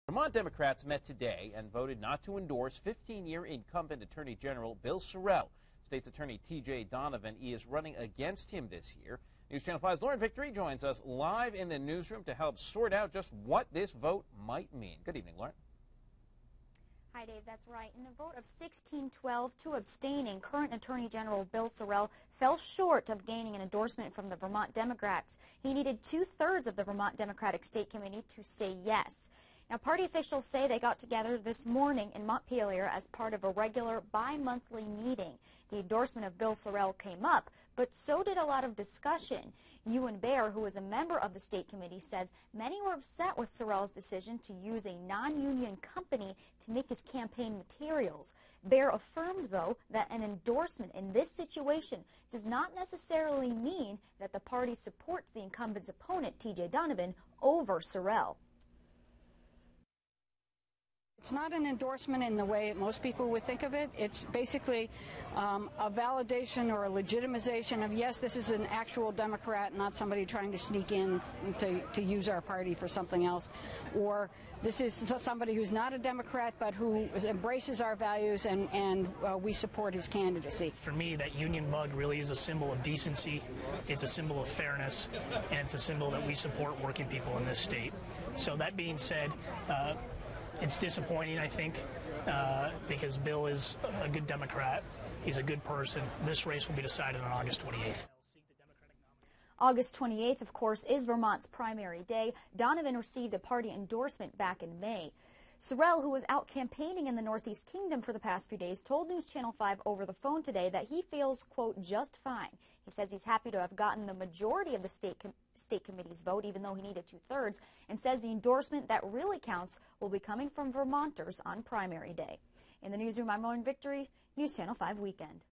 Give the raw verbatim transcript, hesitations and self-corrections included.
Vermont Democrats met today and voted not to endorse fifteen-year incumbent Attorney General Bill Sorrell. State's Attorney T J Donovan is running against him this year. News Channel five's Lauren Victory joins us live in the newsroom to help sort out just what this vote might mean. Good evening, Lauren. Hi, Dave. That's right. In a vote of sixteen twelve to abstaining, current Attorney General Bill Sorrell fell short of gaining an endorsement from the Vermont Democrats. He needed two-thirds of the Vermont Democratic State Committee to say yes. Now, party officials say they got together this morning in Montpelier as part of a regular bi-monthly meeting. The endorsement of Bill Sorrell came up, but so did a lot of discussion. Ewan Baer, who is a member of the state committee, says many were upset with Sorrell's decision to use a non-union company to make his campaign materials. Baer affirmed, though, that an endorsement in this situation does not necessarily mean that the party supports the incumbent's opponent, T J Donovan, over Sorrell. It's not an endorsement in the way most people would think of it. It's basically um, a validation or a legitimization of, yes, this is an actual Democrat, not somebody trying to sneak in to, to use our party for something else. Or this is somebody who's not a Democrat but who embraces our values, and, and uh, we support his candidacy. For me, that union mug really is a symbol of decency. It's a symbol of fairness, and it's a symbol that we support working people in this state. So that being said, uh, it's disappointing, I think, uh, because Bill is a good Democrat. He's a good person. This race will be decided on August twenty-eighth. August twenty-eighth, of course, is Vermont's primary day. Donovan received a party endorsement back in May. Sorrell, who was out campaigning in the Northeast Kingdom for the past few days, told News Channel five over the phone today that he feels, quote, just fine. He says he's happy to have gotten the majority of the state, com state committee's vote, even though he needed two-thirds, and says the endorsement that really counts will be coming from Vermonters on primary day. In the newsroom, I'm Lauren Victory, News Channel five Weekend.